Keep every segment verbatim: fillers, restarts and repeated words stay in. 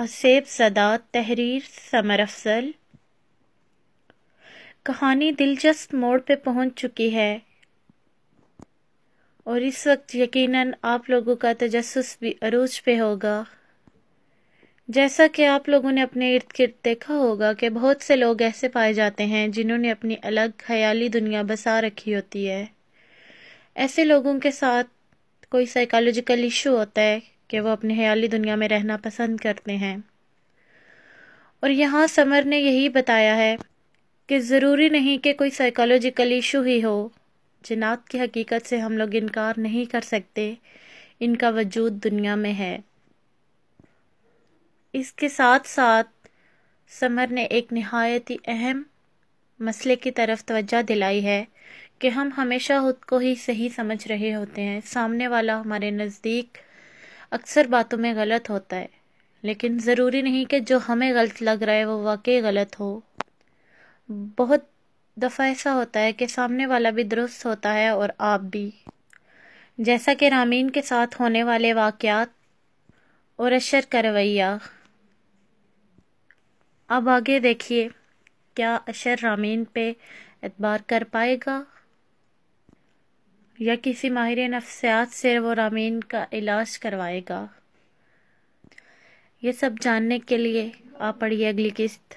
असेब ज़दा, तहरीर समर अफजल। कहानी दिलचस्प मोड़ पे पहुंच चुकी है और इस वक्त यकीनन आप लोगों का तजस्सुस भी अरूज पे होगा। जैसा कि आप लोगों ने अपने इर्द गिर्द देखा होगा कि बहुत से लोग ऐसे पाए जाते हैं जिन्होंने अपनी अलग ख्याली दुनिया बसा रखी होती है। ऐसे लोगों के साथ कोई साइकोलॉजिकल इशू होता है कि वो अपनी ख्याली दुनिया में रहना पसंद करते हैं। और यहाँ समर ने यही बताया है कि ज़रूरी नहीं कि कोई साइकोलॉजिकल इशू ही हो। जिन्नात की हकीकत से हम लोग इनकार नहीं कर सकते, इनका वजूद दुनिया में है। इसके साथ साथ समर ने एक निहायत ही अहम मसले की तरफ तवज्जो दिलाई है कि हम हमेशा खुद को ही सही समझ रहे होते हैं। सामने वाला हमारे नज़दीक अक्सर बातों में गलत होता है, लेकिन ज़रूरी नहीं कि जो हमें गलत लग रहा है वो वाकई गलत हो। बहुत दफ़ा ऐसा होता है कि सामने वाला भी दुरुस्त होता है और आप भी, जैसा कि रामीन के साथ होने वाले वाक़यात और अशर का रवैया। अब आगे देखिए, क्या अशर रामीन पे एतबार कर पाएगा या किसी माहिर नफ्सियात से वो रामीन का इलाज करवाएगा। ये सब जानने के लिए आप पढ़िए अगली किस्त।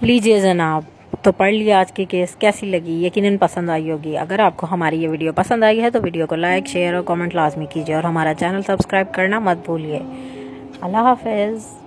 लीजिए जनाब, तो पढ़ लिया आज की केस। कैसी लगी? यकीनन पसंद आई होगी। अगर आपको हमारी ये वीडियो पसंद आई है तो वीडियो को लाइक, शेयर और कमेंट लाजमी कीजिए और हमारा चैनल सब्सक्राइब करना मत भूलिए। अल्लाह हाफ़िज़।